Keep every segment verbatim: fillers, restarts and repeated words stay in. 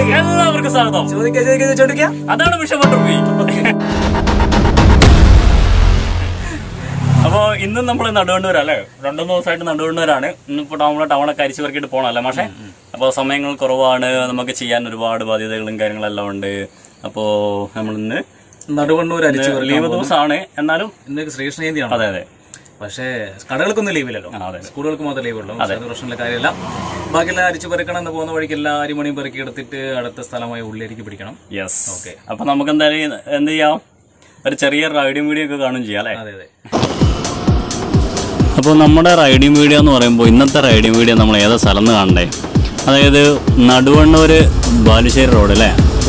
എല്ലാവർക്കും സ്വാഗതം. അതാണ് മിഷൻ വണ്ടർഫി. അപ്പൊ ഇന്നും നമ്മൾ നടുവണ്ണൂരാ അല്ലേ? രണ്ടു മൂന്ന് ദിവസമായിട്ട് നടുവണ്ണൂരാണ്. ഇന്നിപ്പോ നമ്മളെ ടൗണൊക്കെ അരിച്ചു പെറുക്കിയിട്ട് പോകണം അല്ലേ മാഷെ? അപ്പോൾ സമയങ്ങൾ കുറവാണ്, നമുക്ക് ചെയ്യാൻ ഒരുപാട് ബാധ്യതകളും കാര്യങ്ങളെല്ലാം ഉണ്ട്. അപ്പോ നമ്മൾ ഇന്ന് നടുവണ്ണൂർ ലീവ് ദിവസമാണ്, എന്നാലും ഇന്നൊക്കെ ശ്രീകൃഷ്ണജയന്തിയാണ്. അതെ അതെ. പക്ഷേ കടകൾക്കൊന്നും ലീവില്ലല്ലോ, സ്കൂളുകൾക്ക് മാത്രമേ ലീവുള്ളൂ. അതൊരു പ്രശ്നമുള്ള കാര്യമല്ല. ബാക്കിയെല്ലാം അരിച്ചു പെറുക്കണം എന്ന് പോകുന്ന വഴിക്ക് എല്ലാ അരിമണിയും പെറുക്കി എടുത്തിട്ട് അടുത്ത സ്ഥലമായി ഉള്ളിലേക്ക് പിടിക്കണം. യെസ്. ഓക്കെ. അപ്പൊ നമുക്ക് എന്തായാലും എന്ത് ചെയ്യാം, ഒരു ചെറിയ റൈഡിങ് വീഡിയോ ഒക്കെ കാണും ചെയ്യാം അല്ലേ? അതെ അതെ. അപ്പോൾ നമ്മുടെ റൈഡിങ് വീഡിയോ എന്ന് പറയുമ്പോൾ ഇന്നത്തെ റൈഡിങ് വീഡിയോ നമ്മൾ ഏതാ സ്ഥലം എന്ന് കാണണ്ടേ? അതായത് നടുവണ്ണൂര് ബാലുശ്ശേരി റോഡ് അല്ലേ?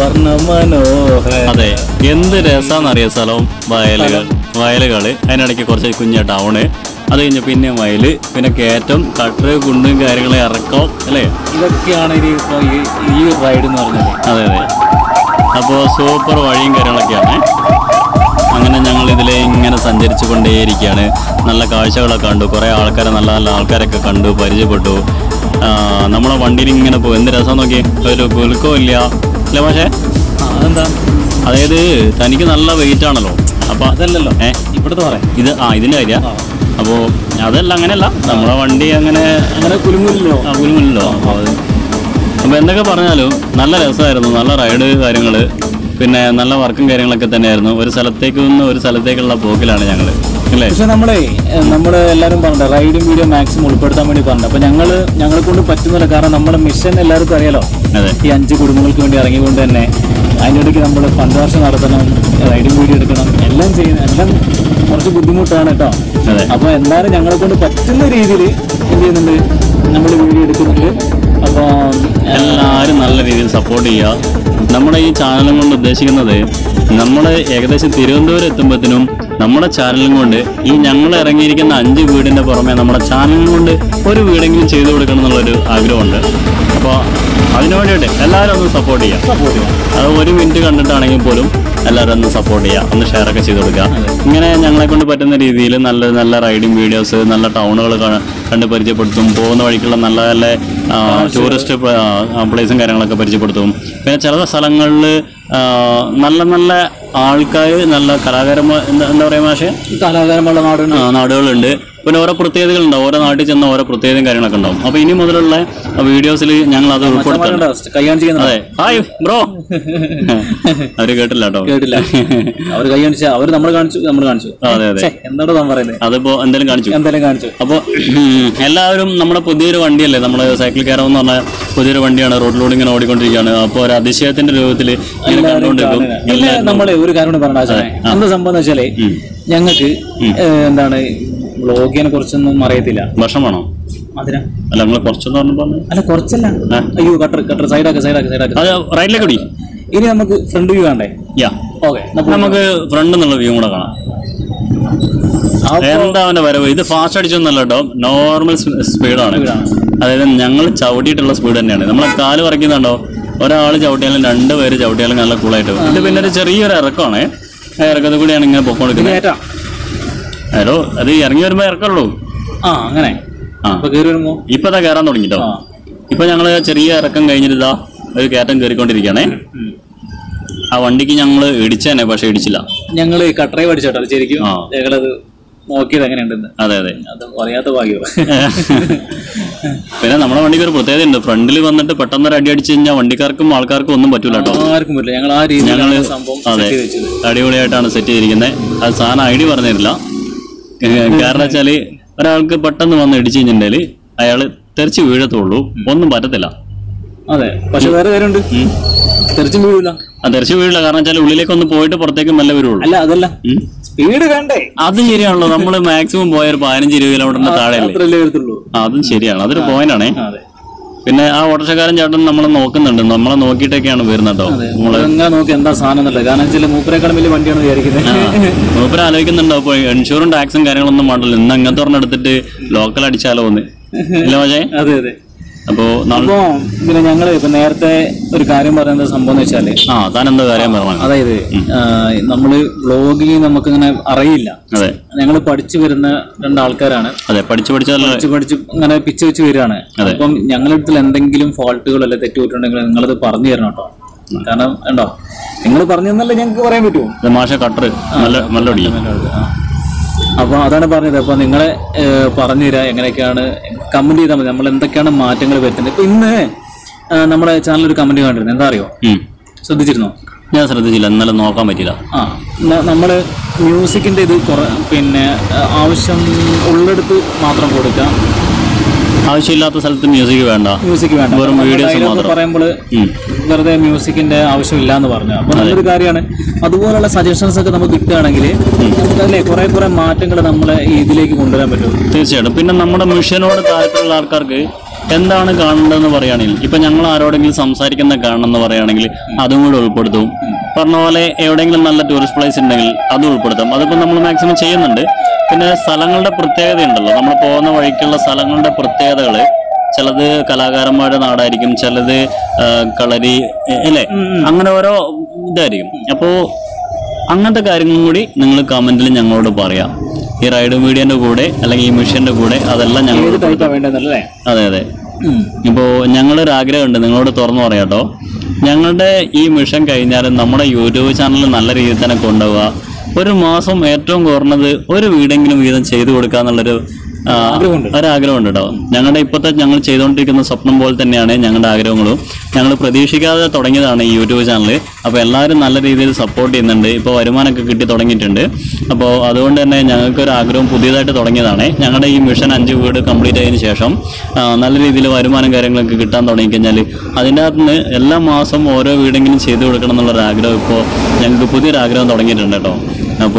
അതെ. എന്ത് രസമാണെന്നറിയാം സ്ഥലവും. വയലുകൾ വയലുകൾ അതിനിടയ്ക്ക് കുറച്ച് കുഞ്ഞ ടൗണ്, അത് കഴിഞ്ഞ് പിന്നെ വയല്, പിന്നെ കയറ്റം, കട്ടറ്, കുണ്ടും കാര്യങ്ങളും ഇറക്കം അല്ലേ? ഇതൊക്കെയാണ് ഈ റൈഡ് എന്ന് പറഞ്ഞത്. അതെ അതെ. അപ്പോൾ സൂപ്പർ വഴിയും കാര്യങ്ങളൊക്കെയാണ്. അങ്ങനെ ഞങ്ങൾ ഇതിൽ ഇങ്ങനെ സഞ്ചരിച്ചു കൊണ്ടേയിരിക്കുകയാണ്. നല്ല കാഴ്ചകളൊക്കെ കണ്ടു, കുറേ ആൾക്കാരെ നല്ല നല്ല ആൾക്കാരൊക്കെ കണ്ടു, പരിചയപ്പെട്ടു. നമ്മളെ വണ്ടിയിൽ ഇങ്ങനെ പോകും. എന്ത് രസം നോക്കി, ഒരു കുലുക്കവും ഇല്ല അല്ലേ പക്ഷേ? അതെന്താ? അതായത് തനിക്ക് നല്ല വെയിറ്റ് ആണല്ലോ. അപ്പോൾ അതല്ലല്ലോ ഏ ഇവിടുത്തെ പറയാം ഇത് ആ ഇതിൻ്റെ കാര്യം. അപ്പോൾ അതല്ല, അങ്ങനെയല്ല, നമ്മളെ വണ്ടി അങ്ങനെ അങ്ങനെ കുലുങ്ങില്ലല്ലോ. ആ കുലുങ്ങില്ലല്ലോ. അപ്പോൾ എന്തൊക്കെ പറഞ്ഞാലും നല്ല രസമായിരുന്നു, നല്ല റൈഡ് കാര്യങ്ങൾ, പിന്നെ നല്ല വർക്കും കാര്യങ്ങളൊക്കെ തന്നെയായിരുന്നു. ഒരു സ്ഥലത്തേക്ക് നിന്ന് ഒരു സ്ഥലത്തേക്കുള്ള പോക്കിലാണ് ഞങ്ങൾ അല്ലേ? പക്ഷെ നമ്മളെ നമ്മൾ എല്ലാവരും പറഞ്ഞത് റൈഡിങ് വീഡിയോ മാക്സിമം ഉൾപ്പെടുത്താൻ വേണ്ടി പറഞ്ഞു. അപ്പോൾ ഞങ്ങൾ ഞങ്ങളെ കൊണ്ട് പറ്റുന്നില്ല. കാരണം നമ്മുടെ മിഷൻ എല്ലാവർക്കും അറിയാലോ. അതെ. ഈ അഞ്ച് കുടുംബങ്ങൾക്ക് വേണ്ടി ഇറങ്ങിക്കൊണ്ട് തന്നെ അതിനിടയ്ക്ക് നമ്മൾ ഫണ്ട് നടത്തണം, റൈഡിങ് വീഡിയോ എടുക്കണം, എല്ലാം ചെയ്യുന്ന എല്ലാം കുറച്ച് ബുദ്ധിമുട്ടാണ് കേട്ടോ. അതെ. അപ്പോൾ എന്തായാലും ഞങ്ങളെ കൊണ്ട് പറ്റുന്ന രീതിയിൽ എന്ത് ചെയ്യുന്നുണ്ട്, നമ്മൾ വീഡിയോ എടുക്കുന്നുണ്ട്. അപ്പോൾ എല്ലാവരും നല്ല രീതിയിൽ സപ്പോർട്ട് ചെയ്യുക. നമ്മുടെ ഈ ചാനലും കൊണ്ട് ഉദ്ദേശിക്കുന്നത്, നമ്മൾ ഏകദേശം തിരുവനന്തപുരം എത്തുമ്പോഴത്തേനും നമ്മുടെ ചാനലും കൊണ്ട് ഈ ഞങ്ങൾ ഇറങ്ങിയിരിക്കുന്ന അഞ്ച് വീടിൻ്റെ പുറമെ നമ്മുടെ ചാനലും കൊണ്ട് ഒരു വീടെങ്കിലും ചെയ്തു കൊടുക്കണം എന്നുള്ളൊരു ആഗ്രഹമുണ്ട്. അപ്പോൾ അതിനു വേണ്ടിയിട്ട് എല്ലാവരും ഒന്ന് സപ്പോർട്ട് ചെയ്യാം. സപ്പോർട്ട് ചെയ്യാം. അത് ഒരു മിനിറ്റ് കണ്ടിട്ടാണെങ്കിൽ പോലും എല്ലാവരും ഒന്ന് സപ്പോർട്ട് ചെയ്യുക, ഒന്ന് ഷെയറൊക്കെ ചെയ്ത് കൊടുക്കുക. ഇങ്ങനെ ഞങ്ങളെ കൊണ്ട് പറ്റുന്ന രീതിയിൽ നല്ല നല്ല റൈഡിങ് വീഡിയോസ്, നല്ല ടൗണുകൾ കണ്ട് പരിചയപ്പെടുത്തും, പോകുന്ന വഴിക്കുള്ള നല്ല നല്ല ടൂറിസ്റ്റ് പ്ലേസും കാര്യങ്ങളൊക്കെ പരിചയപ്പെടുത്തും. പിന്നെ ചില സ്ഥലങ്ങളിൽ നല്ല നല്ല ആൾക്കാർ, നല്ല കലാകാരന്മാർ, എന്താ എന്താ പറയുക മാഷേ, കലാകാരന്മാരുടെ നാടുണ്ട് നാടുകളുണ്ട്. പിന്നെ ഓരോ പ്രത്യേകതകളുണ്ടാവും, ഓരോ നാട്ടിൽ ചെന്ന ഓരോ പ്രത്യേകതയും കാര്യങ്ങളൊക്കെ ഉണ്ടാവും. അപ്പോൾ ഇനി മുതലുള്ള വീഡിയോസിൽ ഞങ്ങൾ അത് ഉൾപ്പെടുത്തും. അതെ. Hi bro. അവര് കേട്ടില്ല കേട്ടോ. കേട്ടില്ല. അവർ കൈ കാണിച്ചാൽ അവർ നമ്മൾ കാണിച്ചു നമ്മൾ കാണിച്ചു അതെ അതെ. എന്താണോ താൻ പറയുന്നത്? അതിപ്പോ എന്തായാലും കാണിച്ചു എന്തായാലും കാണിച്ചു. അപ്പോൾ എല്ലാവരും നമ്മുടെ പുതിയൊരു വണ്ടിയല്ലേ, നമ്മൾ സൈക്കിൾ കയറം എന്ന് പറഞ്ഞാൽ പുതിയൊരു വണ്ടിയാണ്, റോഡിലൂടെ ഇങ്ങനെ ഓടിക്കൊണ്ടിരിക്കുകയാണ്. അപ്പോൾ ഒരു അതിശയത്തിന്റെ രൂപത്തിൽ ഇങ്ങനെ കണ്ടുകൊണ്ടിരിക്കും. നമ്മളെ ഒരു കാര്യം പറഞ്ഞാൽ എന്താ സംഭവം എന്ന് വെച്ചാലേ, ഞങ്ങൾക്ക് എന്താണ് വ്ളോഗിനെ കുറിച്ചൊന്നും അറിയത്തില്ല. ഭക്ഷണമാണോ അതിനാ? അല്ല, നിങ്ങൾ കുറച്ചെന്ന് പറഞ്ഞപ്പോ അല്ല കുറച്ചല്ല. അയ്യോ കട്ടർ കട്ടർ സൈഡാക്ക് സൈഡാക്ക് സൈഡാക്ക് അത് റൈറ്റിലേക്ക് കൂടി. ഇനി നമുക്ക് ഫ്രണ്ട് വ്യൂ വേണ്ടേ? യാ ഓക്കെ, നമുക്ക് ഫ്രണ്ട് എന്നുള്ള വ്യൂ കൂടെ കാണാം. എന്താ അവന്റെ വരവ്? ഇത് ഫാസ്റ്റ് അടിച്ചൊന്നല്ല കേട്ടോ, നോർമൽ സ്പീഡാണ്. അതായത് ഞങ്ങൾ ചവിട്ടിയിട്ടുള്ള സ്പീഡ് തന്നെയാണ്. നമ്മളെ കാല് പറിക്കുന്നുണ്ടോ, ഒരാൾ ചവിട്ടിയാലും രണ്ട് പേര് ചവിട്ടിയാലും നല്ല കൂളായിട്ട്. ഇത് പിന്നെ ഒരു ചെറിയൊരു ഇറക്കമാണ്. ആ ഇറക്കത്തിൽ കൂടിയാണ് ഇങ്ങനെ പൊക്കോണ്ടിരിക്കുന്നത്. ഹലോ, അത് ഇറങ്ങി വരുമ്പോ ഇറക്കുള്ളൂ. ആ അങ്ങനെ. ആ ഇപ്പൊ ഇതാ കയറാൻ തുടങ്ങിട്ടോ. ഇപ്പൊ ഞങ്ങള് ചെറിയ ഇറക്കം കഴിഞ്ഞിട്ട് ഇതാ ഒരു കയറ്റം കയറിക്കൊണ്ടിരിക്കുകയാണേ. ആ വണ്ടിക്ക് ഞങ്ങള് ഇടിച്ചതന്നെ, പക്ഷെ ഇടിച്ചില്ല. ഞങ്ങള് കട്ടറേ പഠിച്ചോട്ടോ ശരിക്കും. ഞങ്ങളത് നോക്കിയത് എങ്ങനെയുണ്ടെന്ന്. അതെ അതെ, അത് അറിയാത്ത ഭാഗ്യം. പിന്നെ നമ്മുടെ വണ്ടിക്ക് ഒരു പ്രത്യേകത ഉണ്ട്. ഫ്രണ്ടിൽ വന്നിട്ട് പെട്ടെന്ന് ഒരു അടി അടിച്ചു കഴിഞ്ഞാൽ വണ്ടിക്കാർക്കും ആൾക്കാർക്കും ഒന്നും പറ്റൂല കേട്ടോ. ആർക്കും പറ്റില്ല. ഞങ്ങൾ ആ രീതി ഞങ്ങള് അതെ അടിപൊളിയായിട്ടാണ് സെറ്റ് ചെയ്തിരിക്കുന്നത്. അത് സാധനം ഐഡിയ പറഞ്ഞു തരില്ല. കാരണം വെച്ചാല് ഒരാൾക്ക് പെട്ടെന്ന് വന്ന് ഇടിച്ചു കഴിഞ്ഞിട്ടുണ്ടെങ്കിൽ അയാള് തെറിച്ച് വീഴത്തുള്ളൂ, ഒന്നും പറ്റത്തില്ല. അതെ, പക്ഷെ വേറെ കാര്യമുണ്ട്, തെറിച്ചും വീഴില്ല. ആ തെറിച്ച് വീഴില്ല, കാരണം വെച്ചാൽ ഉള്ളിലേക്ക് ഒന്ന് പോയിട്ട് പുറത്തേക്ക് മെല്ലെ വരുള്ളൂ. അല്ല അതല്ല, സ്പീഡ് വേണ്ടേ? അത് ശരിയാണല്ലോ. നമ്മള് മാക്സിമം പോയ ഒരു പതിനഞ്ച് ഇരുപത് കിലോമീറ്ററിന്റെ താഴെ അതും ശരിയാണ്, അതൊരു പോയിന്റ് ആണേ. പിന്നെ ആ ഓട്ടോറിക്ഷക്കാരൻ ചേട്ടൻ നമ്മളെ നോക്കുന്നുണ്ട്, നമ്മളെ നോക്കിയിട്ടൊക്കെയാണ് വരുന്നത് കേട്ടോ. നമ്മള് നോക്കി എന്താ സാധനം എന്നുള്ളത്. കാരണം വെച്ചാൽ മൂപ്പരെക്കാളും വലിയ വണ്ടിയാണ് വിചാരിക്കുന്നത്. മൂപ്പര് ആലോചിക്കുന്നുണ്ടോ അപ്പൊ ഇൻഷുറും ടാക്സും കാര്യങ്ങളൊന്നും വേണ്ടല്ലോ, ഇന്ന് അങ്ങനത്തെ ഒരെണ്ണം എടുത്തിട്ട് ലോക്കൽ അടിച്ചാലോ ഒന്ന് ഇല്ല പക്ഷേ. അതെ അതെ. അപ്പോൾ പിന്നെ ഞങ്ങള് ഇപ്പൊ നേരത്തെ ഒരു കാര്യം പറയുന്നത് സംഭവം എന്ന് വെച്ചാല് ആ താൻ എന്താ കാര്യം പറഞ്ഞു. അതായത് നമ്മള് വ്ളോഗിങ് നമുക്കിങ്ങനെ അറിയില്ല. അതെ, ഞങ്ങൾ പഠിച്ചു വരുന്ന രണ്ടാൾക്കാരാണ്. അതെ, പഠിച്ചു പഠിച്ചു പഠിച്ച് ഇങ്ങനെ പിച്ച് വെച്ച് വരികയാണ്. അപ്പം ഞങ്ങളുടെ അടുത്ത് എന്തെങ്കിലും ഫോൾട്ടുകൾ അല്ലെ തെറ്റുപറ്റുണ്ടെങ്കിൽ നിങ്ങളത് പറഞ്ഞു തരണം കേട്ടോ. കാരണം ഉണ്ടോ നിങ്ങൾ പറഞ്ഞു തന്നല്ലേ ഞങ്ങൾക്ക് പറയാൻ പറ്റുമോ? മാഷ കട്ടർ നല്ല അപ്പൊ അതാണ് പറഞ്ഞത്. അപ്പൊ നിങ്ങളെ പറഞ്ഞു തരാം എങ്ങനെയൊക്കെയാണ് കമന്റ് ചെയ്താൽ മതി നമ്മൾ എന്തൊക്കെയാണ് മാറ്റങ്ങൾ വരുത്തുന്നത്. ഇപ്പൊ ഇന്ന് നമ്മുടെ ചാനൽ ഒരു കമന്റ് കണ്ടിരുന്നു, എന്താ അറിയോ? ശ്രദ്ധിച്ചിരുന്നോ? ഞാൻ ശ്രദ്ധിച്ചില്ല, ഇന്നലെ നോക്കാൻ പറ്റില്ല. ആ നമ്മള് മ്യൂസിക്കിന്റെ ഇത് പിന്നെ ആവശ്യം ഉള്ളിടത്ത് മാത്രം കൊടുക്കാം, ആവശ്യമില്ലാത്ത സ്ഥലത്ത് മ്യൂസിക് വേണ്ട, മ്യൂസിക് വേണ്ട. വെറും വീഡിയോസ് മാത്രം പറയുമ്പോൾ വെറുതെ മ്യൂസിക്കിന്റെ ആവശ്യമില്ല എന്ന് പറഞ്ഞു. അപ്പൊ നല്ലൊരു കാര്യമാണ്. അതുപോലുള്ള സജഷൻസ് ഒക്കെ നമുക്ക് കിട്ടുകയാണെങ്കിൽ നമുക്കല്ലേ കുറെ കുറെ മാറ്റങ്ങൾ നമ്മളെ ഇതിലേക്ക് കൊണ്ടുവരാൻ പറ്റും. തീർച്ചയായിട്ടും. പിന്നെ നമ്മുടെ മിഷനോട് താല്പര്യമുള്ള ആൾക്കാർക്ക് എന്താണ് കാണേണ്ടതെന്ന് പറയുകയാണെങ്കിൽ ഇപ്പൊ ഞങ്ങൾ ആരോടെങ്കിലും സംസാരിക്കുന്ന കാണണമെന്ന് പറയുകയാണെങ്കിൽ അതും കൂടെ ഉൾപ്പെടുത്തും. പറഞ്ഞ പോലെ എവിടെയെങ്കിലും നല്ല ടൂറിസ്റ്റ് പ്ലേസ് ഉണ്ടെങ്കിൽ അതും ഉൾപ്പെടുത്തും. അതിപ്പോൾ നമ്മൾ മാക്സിമം ചെയ്യുന്നുണ്ട്. പിന്നെ സ്ഥലങ്ങളുടെ പ്രത്യേകത ഉണ്ടല്ലോ, നമ്മൾ പോകുന്ന വഴിക്കുള്ള സ്ഥലങ്ങളുടെ പ്രത്യേകതകൾ, ചിലത് കലാകാരന്മാരുടെ നാടായിരിക്കും, ചിലത് കളരി അല്ലേ, അങ്ങനെ ഓരോ ഇതായിരിക്കും. അപ്പോൾ അങ്ങനത്തെ കാര്യങ്ങളും കൂടി നിങ്ങൾ കമന്റിൽ ഞങ്ങളോട് പറയാം. ഈ റൈഡ് മീഡിയന്റെ കൂടെ അല്ലെങ്കിൽ ഈ മിഷന്റെ കൂടെ അതെല്ലാം ഞങ്ങൾ അതെ അതെ ഇപ്പോൾ ഞങ്ങളൊരു ആഗ്രഹമുണ്ട് നിങ്ങളോട് തുറന്നു പറയാട്ടോ. ഞങ്ങളുടെ ഈ മിഷൻ കഴിഞ്ഞാലും നമ്മുടെ യൂട്യൂബ് ചാനൽ നല്ല രീതിയിൽ തന്നെ കൊണ്ടുപോവുക. ഒരു മാസം ഏറ്റവും കുറഞ്ഞത് ഒരു വീടെങ്കിലും വീതം ചെയ്തു കൊടുക്കുക എന്നുള്ളൊരു ഒരാഗ്രഹമുണ്ട് കേട്ടോ. ഞങ്ങളുടെ ഇപ്പോഴത്തെ ഞങ്ങൾ ചെയ്തുകൊണ്ടിരിക്കുന്ന സ്വപ്നം പോലെ തന്നെയാണ് ഞങ്ങളുടെ ആഗ്രഹങ്ങളും. ഞങ്ങൾ പ്രതീക്ഷിക്കാതെ തുടങ്ങിയതാണ് ഈ യൂട്യൂബ് ചാനൽ. അപ്പോൾ എല്ലാവരും നല്ല രീതിയിൽ സപ്പോർട്ട് ചെയ്യുന്നുണ്ട്. ഇപ്പോൾ വരുമാനമൊക്കെ കിട്ടി തുടങ്ങിയിട്ടുണ്ട്. അപ്പോൾ അതുകൊണ്ട് തന്നെ ഞങ്ങൾക്കൊരു ആഗ്രഹം പുതിയതായിട്ട് തുടങ്ങിയതാണ്. ഞങ്ങളുടെ ഈ മിഷൻ അഞ്ച് വീട് കംപ്ലീറ്റ് ആയതിനു ശേഷം നല്ല രീതിയിൽ വരുമാനം കാര്യങ്ങളൊക്കെ കിട്ടാൻ തുടങ്ങിക്കഴിഞ്ഞാൽ അതിൻ്റെ അകത്ത് നിന്ന് എല്ലാ മാസം ഓരോ വീടെങ്കിലും ചെയ്തു കൊടുക്കണം എന്നുള്ളൊരു ആഗ്രഹം ഇപ്പോൾ ഞങ്ങൾക്ക് പുതിയൊരു ആഗ്രഹം തുടങ്ങിയിട്ടുണ്ട് കേട്ടോ. അപ്പോൾ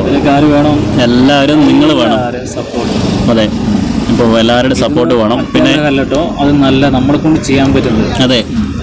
എല്ലാവരും നിങ്ങൾ വേണം, അതെ, ഇപ്പോൾ എല്ലാവരുടെ സപ്പോർട്ട് വേണം. പിന്നെ അത് നല്ല നമ്മളെ കൊണ്ട് ചെയ്യാൻ പറ്റുന്നത്. അതെ,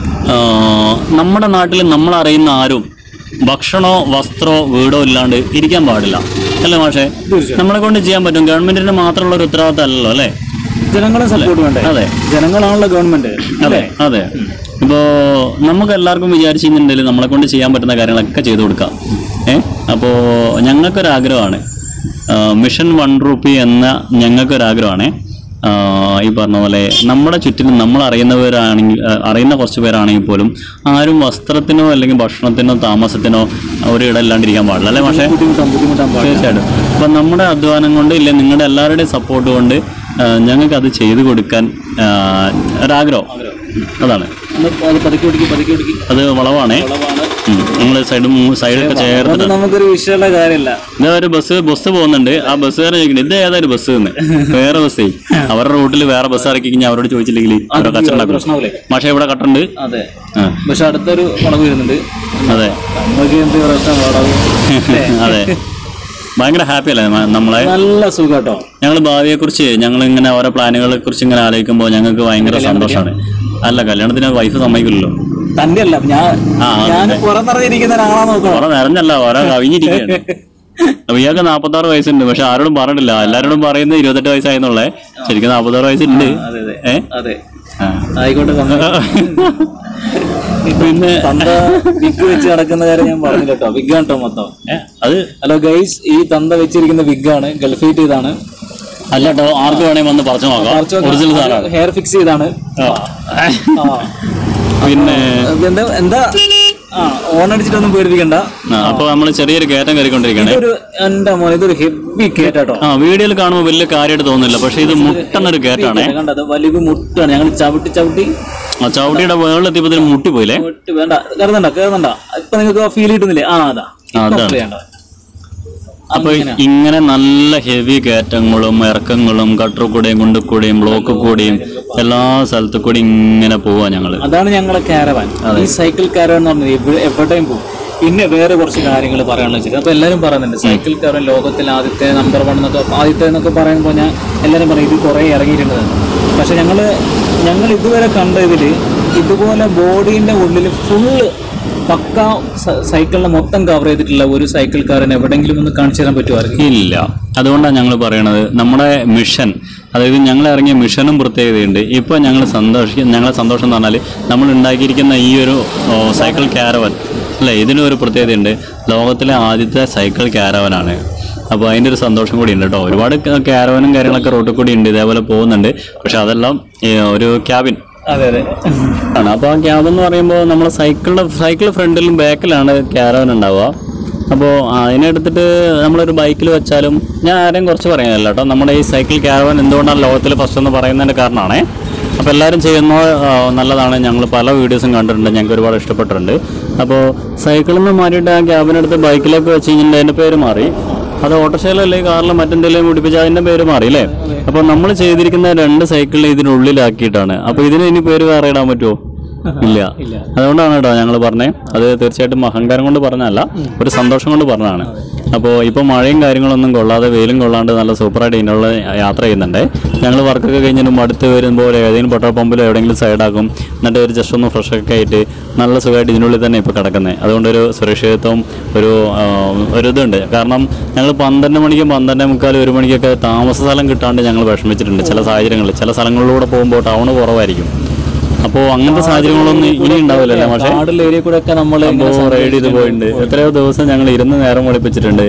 നമ്മുടെ നാട്ടിൽ നമ്മളറിയുന്ന ആരും ഭക്ഷണമോ വസ്ത്രമോ വീടോ ഇല്ലാണ്ട് ഇരിക്കാൻ പാടില്ല അല്ലേ മാഷേ? നമ്മളെ കൊണ്ട് ചെയ്യാൻ പറ്റും. ഗവൺമെന്റിന് മാത്രമുള്ള ഒരു ഉത്തരവാദിത്തം അല്ലല്ലോ അല്ലേ? ജനങ്ങളെ സപ്പോർട്ട് വേണ്ടേ? അതെ, ജനങ്ങളാണല്ലോ ഗവൺമെന്റ്. അതെ അതെ. ഇപ്പോൾ നമുക്ക് എല്ലാവർക്കും വിചാരിച്ചിട്ടുണ്ടെങ്കിൽ നമ്മളെ കൊണ്ട് ചെയ്യാൻ പറ്റുന്ന കാര്യങ്ങളൊക്കെ ചെയ്തു കൊടുക്കാം. ഏഹ് അപ്പോൾ ഞങ്ങൾക്കൊരാഗ്രഹമാണ് മിഷൻ വൺ റുപ്പി എന്ന ഞങ്ങൾക്കൊരാഗ്രഹമാണ്. ഈ പറഞ്ഞ പോലെ നമ്മുടെ ചുറ്റിലും നമ്മൾ അറിയുന്നവരാണെങ്കിൽ അറിയുന്ന കുറച്ച് പേരാണെങ്കിൽ പോലും ആരും വസ്ത്രത്തിനോ അല്ലെങ്കിൽ ഭക്ഷണത്തിനോ താമസത്തിനോ ഒരിടം ഇല്ലാണ്ടിരിക്കാൻ പാടില്ല അല്ലേ പക്ഷേ? തീർച്ചയായിട്ടും. അപ്പം നമ്മുടെ അധ്വാനം കൊണ്ട് ഇല്ലേ നിങ്ങളുടെ എല്ലാവരുടെയും സപ്പോർട്ട് കൊണ്ട് ഞങ്ങൾക്ക് അത് ചെയ്തു കൊടുക്കാൻ ഒരാഗ്രഹം. അതാണ്. അത് വളവാണേ, നിങ്ങൾ സൈഡും സൈഡൊക്കെ ചേർത്ത് നമുക്കൊരു വിഷയമുള്ള കാര്യമില്ല. ഇതാ ഒരു ബസ് ബസ് പോകുന്നുണ്ട്. ആ ബസ്സുകാരൻ ചോദിക്കുന്നത് ഇത് ഏതായാലും ബസ് എന്ന് വേറെ ബസ്സേ അവരുടെ റൂട്ടിൽ വേറെ ബസ് ഇറക്കി കഴിഞ്ഞാൽ അവരോട് ചോദിച്ചില്ലെങ്കിൽ അവരുടെ കച്ചവടം പക്ഷേ ഇവിടെ കട്ടുണ്ട്. അതെ, പക്ഷെ അടുത്തൊരു വളവ് വരുന്നുണ്ട്. അതെ അതെ, ഭയങ്കര ഹാപ്പി അല്ലേ നമ്മളെ? നല്ല സുഖം കേട്ടോ. ഞങ്ങൾ ഭാവിയെ കുറിച്ച് ഞങ്ങൾ ഇങ്ങനെ ഓരോ പ്ലാനുകളെ കുറിച്ച് ഇങ്ങനെ ആലോചിക്കുമ്പോൾ ഞങ്ങൾക്ക് ഭയങ്കര സന്തോഷമാണ്. അല്ല, കല്യാണത്തിന് വൈഫ് സമ്മതിക്കില്ലല്ലോ. തന്നെയല്ല ഞാൻ നിറഞ്ഞല്ല ഓരോ കവിഞ്ഞിരിക്കുകയാണ്. അപ്പൊ ഇയാൾക്ക് നാപ്പത്താറ് വയസ്സുണ്ട്, പക്ഷെ ആരോടും പറഞ്ഞിട്ടില്ല. എല്ലാരോടും പറയുന്നത് ഇരുപത്തെട്ട് വയസ്സായെന്നുള്ളേ. ശരിക്കും നാപ്പത്താറ് വയസ്സുണ്ട്. ഏഹ് ആയിക്കോട്ടെ. പിന്നെ വിഗ് വെച്ച് നടക്കുന്ന കാര്യം ഞാൻ പറഞ്ഞില്ല കേട്ടോ. വിഗ് ആണ് കേട്ടോ മൊത്തം. അത് ഹലോ ഗൈസ്, ഈ തന്ത വെച്ചിരിക്കുന്ന വിഗാണ്, ഗൾഫ് ഹീറ്റ് ചെയ്താണ്. അല്ല കേട്ടോ, ആർക്ക് വേണേ വന്ന് പറിച്ചു നോക്കാം. ഒറിജിനൽ സാധനമാണ്. ഹെയർ ഫിക്സ് ചെയ്താണ്. പിന്നെ എന്താ എന്താ ഓൺ അടിച്ചിട്ടൊന്നും പേടിപ്പിക്കണ്ട. അപ്പൊ നമ്മള് ചെറിയൊരു കയറ്റം കയറിക്കൊണ്ടിരിക്കുകയാണ്. എന്റെ മോനെ ഇതൊരു ഹെവി കയറ്റാട്ടോ. ആ വീഡിയോയിൽ കാണുമ്പോൾ വലിയ കാര്യമായിട്ട് തോന്നുന്നില്ല, പക്ഷെ ഇത് മുട്ടണൊരു കയറ്റാണ്. കണ്ടത് വലിയ മുട്ടാണ്. ഞങ്ങൾ ചവിട്ടി ചവിട്ടി ആ ചവിട്ടിയുടെ വേളിൽ എത്തിയപ്പോഴത്തേനും മുട്ടി പോയില്ലേ? വേണ്ട, കയറുന്നുണ്ട കയറുന്നുണ്ട. ഇപ്പൊ നിങ്ങൾക്ക് ഫീൽ കിട്ടുന്നില്ലേ? ആ അതാ അതാണ്. അപ്പൊ ഇങ്ങനെ നല്ല ഹെവി കയറ്റങ്ങളും ഇറക്കങ്ങളും കട്ടർ കൂടെയും കുണ്ടു കൂടെയും ബ്ലോക്ക് കൂടെയും എല്ലാ സ്ഥലത്തു കൂടി ഇങ്ങനെ പോവാ ഞങ്ങള്. അതാണ് ഞങ്ങളെ കാരവാൻ. ഈ സൈക്കിൾ കാരവാൻ എന്ന് പറഞ്ഞത് എവിടെയും പോകും. പിന്നെ വേറെ കുറച്ച് കാര്യങ്ങൾ പറയാനുള്ള വെച്ചിട്ട് അപ്പൊ എല്ലാവരും പറയുന്നുണ്ട് സൈക്കിൾ കാരവാൻ ലോകത്തിലെ ആദ്യത്തെ നമ്പർ വൺ എന്നൊക്കെ ആദ്യത്തെ എന്നൊക്കെ പറയുമ്പോൾ ഞാൻ എല്ലാവരും പറയും ഇത് കുറെ ഇറങ്ങിയിട്ടുണ്ട്. പക്ഷെ ഞങ്ങള് ഞങ്ങൾ ഇതുവരെ കണ്ട ഇതില് ഇതുപോലെ ബോഡീന്റെ ഉള്ളിൽ ഫുള്ള് പക്ക സൈക്കിളിനെ മൊത്തം കവർ ചെയ്തിട്ടുള്ള ഒരു സൈക്കിൾക്കാരൻ എവിടെയെങ്കിലും ഒന്ന് കാണിച്ചു തരാൻ പറ്റുമോ? ഇല്ല. അതുകൊണ്ടാണ് ഞങ്ങൾ പറയണത് നമ്മുടെ മിഷൻ അതായത് ഞങ്ങൾ ഇറങ്ങിയ മിഷനും പ്രത്യേകതയുണ്ട്. ഇപ്പോൾ ഞങ്ങൾ സന്തോഷിക്കും ഞങ്ങളെ സന്തോഷം എന്ന് പറഞ്ഞാൽ നമ്മൾ ഉണ്ടാക്കിയിരിക്കുന്ന ഈ ഒരു സൈക്കിൾ ക്യാരവൻ അല്ലേ, ഇതിനൊരു പ്രത്യേകതയുണ്ട്. ലോകത്തിലെ ആദ്യത്തെ സൈക്കിൾ ക്യാരവനാണ്. അപ്പോൾ അതിൻ്റെ ഒരു സന്തോഷം കൂടി ഉണ്ട് കേട്ടോ. ഒരുപാട് ക്യാരവനും കാര്യങ്ങളൊക്കെ റോട്ടിൽ കൂടി ഉണ്ട്, ഇതേപോലെ പോകുന്നുണ്ട്. പക്ഷെ അതെല്ലാം ഒരു ക്യാബിൻ അതെ അതെ ആണ്. അപ്പോൾ ആ ക്യാബ് എന്ന് പറയുമ്പോൾ നമ്മൾ സൈക്കിളിൻ്റെ സൈക്കിൾ ഫ്രണ്ടിലും ബാക്കിലാണ് ക്യാരവൻ ഉണ്ടാവുക. അപ്പോൾ അതിനെടുത്തിട്ട് നമ്മളൊരു ബൈക്കിൽ വെച്ചാലും ഞാൻ ആരെയും കുറച്ച് പറയുന്നില്ല കേട്ടോ. നമ്മുടെ ഈ സൈക്കിൾ ക്യാരവൻ എന്തുകൊണ്ടാണ് ലോകത്തിൽ ഫസ്റ്റ് എന്ന് പറയുന്നതിൻ്റെ കാരണമാണ്. അപ്പോൾ എല്ലാവരും ചെയ്യുന്നത് നല്ലതാണ്. ഞങ്ങൾ പല വീഡിയോസും കണ്ടിട്ടുണ്ട്, ഞങ്ങൾക്ക് ഒരുപാട് ഇഷ്ടപ്പെട്ടിട്ടുണ്ട്. അപ്പോൾ സൈക്കിളിൽ നിന്ന് മാറിയിട്ട് ആ ക്യാബിനെടുത്ത് ബൈക്കിലേക്ക് വെച്ച് കഴിഞ്ഞിട്ട് അതിൻ്റെ പേര് മാറി. അത് ഓട്ടോറിക്ഷയിലല്ലേ കാറിലും മറ്റെന്തെങ്കിലും പിടിപ്പിച്ച് അതിൻ്റെ പേര് മാറി അല്ലേ. അപ്പോൾ നമ്മൾ ചെയ്തിരിക്കുന്ന രണ്ട് സൈക്കിളിൽ ഇതിനുള്ളിലാക്കിയിട്ടാണ്. അപ്പോൾ ഇതിന് ഇനി പേര് വേറെ ഇടാൻ പറ്റുമോ? ഇല്ല. അതുകൊണ്ടാണ് കേട്ടോ ഞങ്ങൾ പറഞ്ഞത്. അത് തീർച്ചയായിട്ടും അഹങ്കാരം കൊണ്ട് പറഞ്ഞതല്ല, ഒരു സന്തോഷം കൊണ്ട് പറഞ്ഞതാണ്. അപ്പോൾ ഇപ്പോൾ മഴയും കാര്യങ്ങളൊന്നും കൊള്ളാതെ വെയിലും കൊള്ളാണ്ട് നല്ല സൂപ്പറായിട്ട് ഇതിനുള്ള യാത്ര ചെയ്യുന്നുണ്ട്. ഞങ്ങൾ വർക്കൊക്കെ കഴിഞ്ഞിട്ടും അടുത്ത് വരുമ്പോൾ ഏതെങ്കിലും പെട്രോൾ പമ്പിലോ എവിടെയെങ്കിലും സൈഡാക്കും. എന്നിട്ട് ഒരു ജസ്റ്റ് ഒന്ന് ഫ്രഷൊക്കെ ആയിട്ട് നല്ല സുഖമായിട്ട് ഇതിനുള്ളിൽ തന്നെ ഇപ്പോൾ കിടക്കുന്നത്. അതുകൊണ്ടൊരു സുരക്ഷിതത്വം ഒരു ഒരു ഇതുണ്ട്. കാരണം ഞങ്ങൾ പന്ത്രണ്ട് മണിക്കും പന്ത്രണ്ടേ മുക്കാലും ഒരു മണിക്കൊക്കെ താമസ സ്ഥലം കിട്ടാണ്ട് ഞങ്ങൾ വിഷമിച്ചിട്ടുണ്ട്. ചില സാഹചര്യങ്ങളിൽ ചില സ്ഥലങ്ങളിലൂടെ പോകുമ്പോൾ ടൗണ് കുറവായിരിക്കും. അപ്പോൾ അങ്ങനത്തെ സാഹചര്യങ്ങളൊന്നും ഇനി ഉണ്ടാവില്ലല്ലേ. പക്ഷേ ഏരിയ കൂടെ ഒക്കെ നമ്മൾ റൈഡ് ചെയ്ത് പോയിട്ടുണ്ട്. എത്രയോ ദിവസം ഞങ്ങൾ ഇരുന്ന് നേരം വെളിപ്പിച്ചിട്ടുണ്ട്.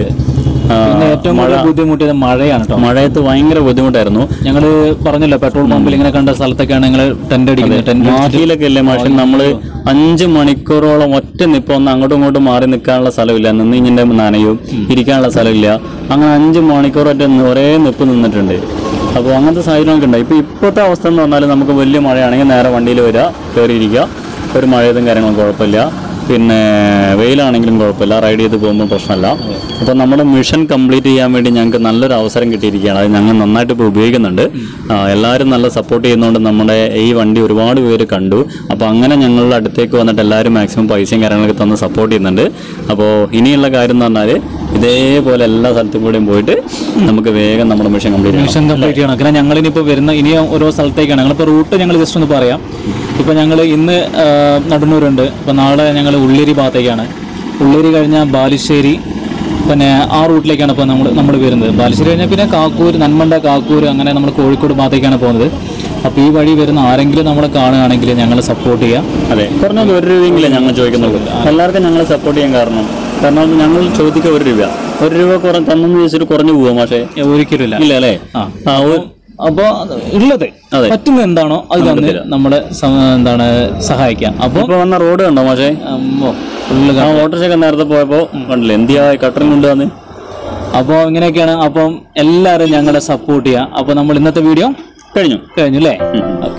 ഏറ്റവും കൂടുതൽ ബുദ്ധിമുട്ടിയത് മഴയാണ് കേട്ടോ. മഴയത്ത് ഭയങ്കര ബുദ്ധിമുട്ടായിരുന്നു. ഞങ്ങൾ പറഞ്ഞല്ലോ പെട്രോൾ പമ്പിൽ ഇങ്ങനെ കണ്ട സ്ഥലത്തൊക്കെയാണ് ഞങ്ങൾ ടെന്റ് അടിക്കുന്നത്. മാഹിയിലൊക്കെ അല്ലേ മാഷെ, നമ്മൾ അഞ്ച് മണിക്കൂറോളം ഒറ്റ നിപ്പ് ഒന്ന് അങ്ങോട്ടും ഇങ്ങോട്ടും മാറി നിൽക്കാനുള്ള സ്ഥലമില്ല, നിന്ന് ഇങ്ങനെ നനയും, ഇരിക്കാനുള്ള സ്ഥലമില്ല. അങ്ങനെ അഞ്ച് മണിക്കൂർ ഒറ്റ ഒരേ നിപ്പ് നിന്നിട്ടുണ്ട്. അപ്പോൾ അങ്ങനത്തെ സാഹചര്യമൊക്കെ ഉണ്ട്. ഇപ്പോൾ ഇപ്പോഴത്തെ അവസ്ഥ എന്ന് പറഞ്ഞാൽ നമുക്ക് വലിയ മഴയാണെങ്കിൽ നേരെ വണ്ടിയിൽ വരിക, കയറിയിരിക്കുക, ഒരു മഴയതും കാര്യങ്ങളും കുഴപ്പമില്ല. പിന്നെ വെയിലാണെങ്കിലും കുഴപ്പമില്ല, റൈഡ് ചെയ്ത് പോകുമ്പോൾ പ്രശ്നമല്ല. അപ്പോൾ നമ്മുടെ മിഷൻ കംപ്ലീറ്റ് ചെയ്യാൻ വേണ്ടി ഞങ്ങൾക്ക് നല്ലൊരു അവസരം കിട്ടിയിരിക്കുകയാണ്. അത് ഞങ്ങൾ നന്നായിട്ട് ഇപ്പോൾ ഉപയോഗിക്കുന്നുണ്ട്. എല്ലാവരും നല്ല സപ്പോർട്ട് ചെയ്യുന്നതുകൊണ്ട് നമ്മുടെ ഈ വണ്ടി ഒരുപാട് പേര് കണ്ടു. അപ്പോൾ അങ്ങനെ ഞങ്ങളുടെ അടുത്തേക്ക് വന്നിട്ട് എല്ലാവരും മാക്സിമം പൈസയും കാര്യങ്ങളൊക്കെ തന്ന് സപ്പോർട്ട് ചെയ്യുന്നുണ്ട്. അപ്പോൾ ഇനിയുള്ള കാര്യം എന്ന് പറഞ്ഞാൽ ഇതേപോലെ എല്ലാ സ്ഥലത്തും കൂടെയും പോയിട്ട് നമുക്ക് വേഗം നമ്മുടെ മിഷൻ കംപ്ലീറ്റ് മിഷൻ കംപ്ലീറ്റ് ചെയ്യണം. കാരണം ഞങ്ങളിനിപ്പോൾ വരുന്ന ഇനി ഓരോ സ്ഥലത്തേക്കാണ്. ഞങ്ങളിപ്പോൾ റൂട്ട് ഞങ്ങൾ ജസ്റ്റ് ഒന്ന് പറയാം. ഇപ്പോൾ ഞങ്ങൾ ഇന്ന് നടന്നൂരുണ്ട്. ഇപ്പോൾ നാളെ ഞങ്ങൾ ഉള്ളേരി ഭാഗത്തേക്കാണ്. ഉള്ളേരി കഴിഞ്ഞാൽ ബാലുശ്ശേരി, പിന്നെ ആ റൂട്ടിലേക്കാണ് ഇപ്പോൾ നമ്മൾ നമ്മൾ വരുന്നത്. ബാലുശ്ശേരി കഴിഞ്ഞാൽ പിന്നെ കാക്കൂർ, നന്മണ്ട, കാക്കൂർ, അങ്ങനെ നമ്മൾ കോഴിക്കോട് ഭാഗത്തേക്കാണ് പോകുന്നത്. അപ്പോൾ ഈ വഴി വരുന്ന ആരെങ്കിലും നമ്മളെ കാണുകയാണെങ്കിൽ ഞങ്ങൾ സപ്പോർട്ട് ചെയ്യാം. അതെ, കുറഞ്ഞത് ഒരു രൂപയെങ്കിലും ഞങ്ങൾ ചോദിക്കുന്നുള്ളൂ. എല്ലാവർക്കും ഞങ്ങൾ സപ്പോർട്ട് ചെയ്യാൻ കാരണം കാരണം ഞങ്ങൾ ചോദിക്കുക ഒരു രൂപ ഒരു രൂപ കുറ തന്നെന്ന് ചോദിച്ചിട്ട് കുറഞ്ഞു പോവാം. പക്ഷേ ഒരിക്കലും ഇല്ല ഇല്ല അല്ലേ. ആ അപ്പൊ ഉള്ളത് പറ്റുന്നത് എന്താണോ അത് തന്നെ നമ്മളെ എന്താണ് സഹായിക്കാം. അപ്പൊ വന്ന റോഡ് കണ്ടോ പക്ഷേ ഓട്ടോറിക്ഷയൊക്കെ നേരത്തെ പോയപ്പോ കണ്ടില്ലേ എന്തിയാ കട്ടറിങ് കൊണ്ടുവന്ന്. അപ്പോൾ ഇങ്ങനെയൊക്കെയാണ്. അപ്പം എല്ലാവരും ഞങ്ങളെ സപ്പോർട്ട് ചെയ്യാം. അപ്പോൾ നമ്മൾ ഇന്നത്തെ വീഡിയോ കഴിഞ്ഞു കഴിഞ്ഞു അല്ലേ.